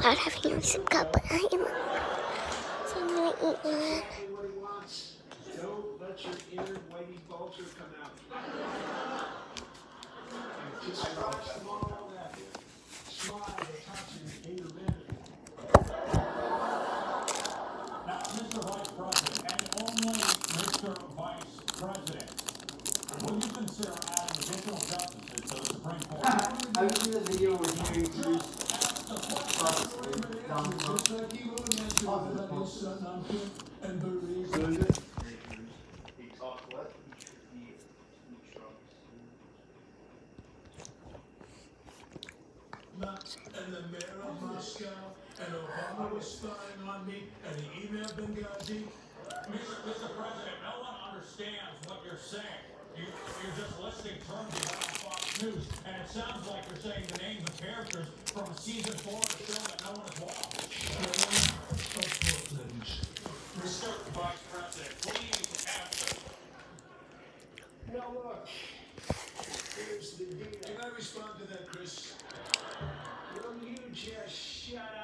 without having a receipt cup, but I am. So I'm gonna eat one. Don't let your inner whitey vulture come out. Just watch them all that slide attaching in your minute. Now, Mr. Vice President, and only Mr. Vice President, will you consider adding additional justices to the Supreme Court? I've seen the video where he introduced And the mayor of Moscow, and Obama was spying on me, and he emailed Benghazi. Mr. President, no one understands what you're saying. You're just listing terms you got on Fox News, and it sounds like you're saying the names of characters from season 4 of the show that no one has watched. Mr. Vice President, please answer. Now look, here's the deal. Can I respond to that, Chris? Will you just shut up?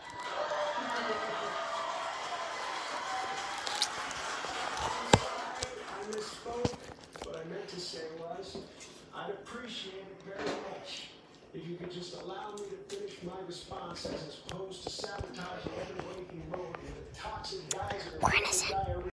I misspoke. What I meant to say was, I'd appreciate it very much if you could just allow me to finish my responses as opposed to sabotaging every waking moment with a toxic geyser of diarrhea.